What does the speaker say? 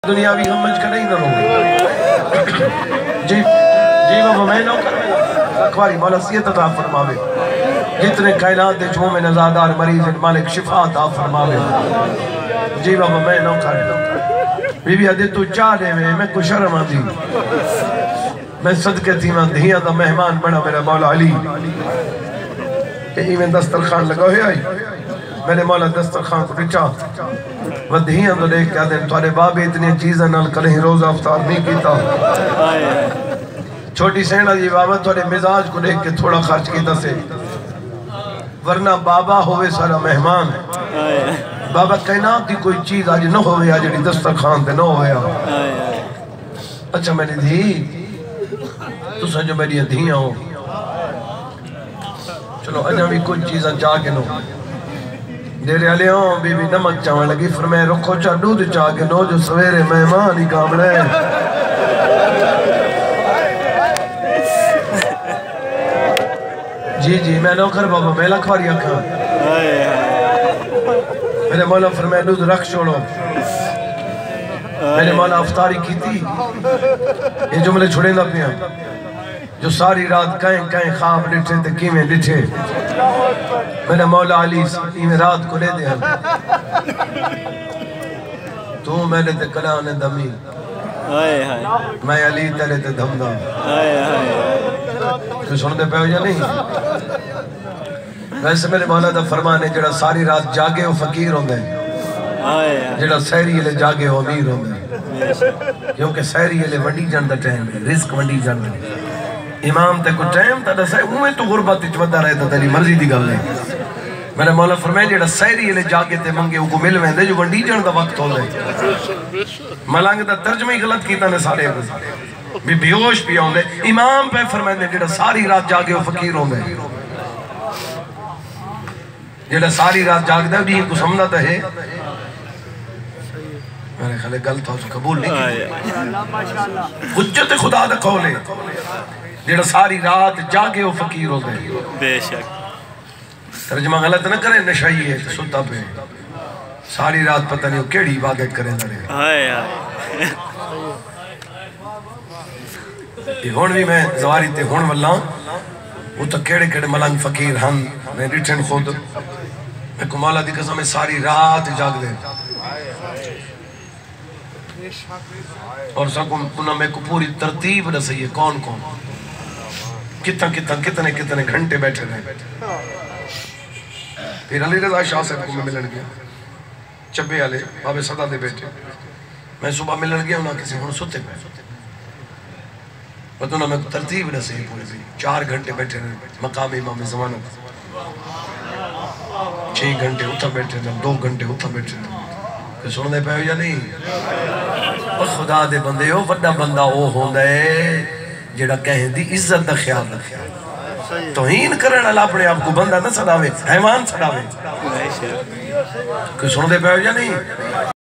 دنیاوی غمج کا نہیں نہ رو جی بابا میں نہ اکواری مولا سیت عطا فرماوے جتنے کائنات دے چھو میں نزادار مریض مالک شفا عطا فرماوے جی بابا میں نہ کر بی بی حدیث تو چاہ دے میں کو شرم آتی میں صدقے تھی میں دھیاں دا مہمان بنا میرا مولا علی یہی میں دسترخان لگا ہوئے آئی میں نے مولا دسترخان کو رچا ودھیاں تو دیکھ کیا دیں توارے بابے اتنی چیزیں نال کلیں روزہ افطار نہیں کیتا چھوٹی سینڈا جی بابا توارے مزاج کو دیکھ کے تھوڑا خرچ کیتا سے ورنہ بابا ہوئے سارا مہمان بابا کائنات دی کوئی چیز آج نہ ہوئے آج جڑی دسترخان دے نہ ہوئے اچھا میں نے دی تو سنجو میری دھیاں ہو چلو انہا بھی کچھ چیزاں چاہ کے نو دیرے علی ہوں بی بی نمک چاہنے لگی فرمائے رکھو چاہ دودھ چاہ کے نو جو سویرے مہمان ہی کام رہے جی میں نو کر بابا میں لکھواری اکھا میرے مولا فرمائے دودھ رکھ چھوڑو میرے مولا افطاری کی تھی یہ جملے چھوڑے نہ پیا جو ساری رات کہیں خواب لٹھے تے کیمیں لٹھے میرے مولا علی میں رات کو لے دے تو میں نے تے کلانے دمی میں علی تیرے تے دھم دا تو سن دے پہ ہو یا نہیں ویسے میرے مولا دا فرمانے جڑا ساری رات جاگے ہو فقیر ہوں دے جڑا سہری لے جاگے ہو امیر ہوں دے کیونکہ سہری لے وڈی جان دا ٹائم ہے رزق وڈی جان دا امام تے کو ٹائم تا دا سہری میں تو غربت چودہ رہے تا تیری مرضی دی گل ہے میرے مولا فرمائے جڑا سہری لے جاگے تے منگے وہ کو مل ویندے جو وڈی جان دا وقت ہو دے ملانگ دا ترجمہ ہی غلط کیتا نے سارے بھی بیوش پیا ہوں دے امام پہ فرمائے دے جڑا ساری رات جاگے ہو فقیر ہوں دے جڑا ساری رات جاگ دے بھی کو سمجھا تا ہے میرے خلے گلتا ہو قبول نہیں کی حجت خدا دا قول ہے جڑا ساری رات جاگے ہو فقیر ہو دے بے شک ترجمہ غلط نہ کرے نشائی ہے ستا پہ ساری رات پتہ نہیں ہو کیڑی عبادت کرے دارے یہ ہون بھی میں زواری تے ہون واللہ وہ تو کیڑے کیڑے ملنگ فقیر ہم میں ریٹھن خود میں کمالا دی قسم میں ساری رات جاگ دے اور سکم میں کو پوری ترتیب نہ صحیح ہے کون کتنے گھنٹے بیٹھے رہے پھر علی رضا شاہ صاحب کو میں ملن گیا چبے آلے بابے صدا دے بیٹھے میں صبح ملن گیا انہاں کسی ہون ستے پہ اور انہاں میں ترتیب نہ صحیح پوری بھی 4 گھنٹے بیٹھے رہے مقام امام زمانہ 6 گھنٹے اتھا بیٹھے رہے 2 گھنٹے اتھا بیٹھے رہے کہ سننے پہ ہو یا نہیں اور خدا دے بندے ہو وڈا بندہ وہ ہوندہ ہے جڑا کہیں دی عزت دا خیال رکھے توہین کرن اللہ اپنے آپ کو بندہ نہ صداوے حیوان صداوے کہ سننے پہ ہو یا نہیں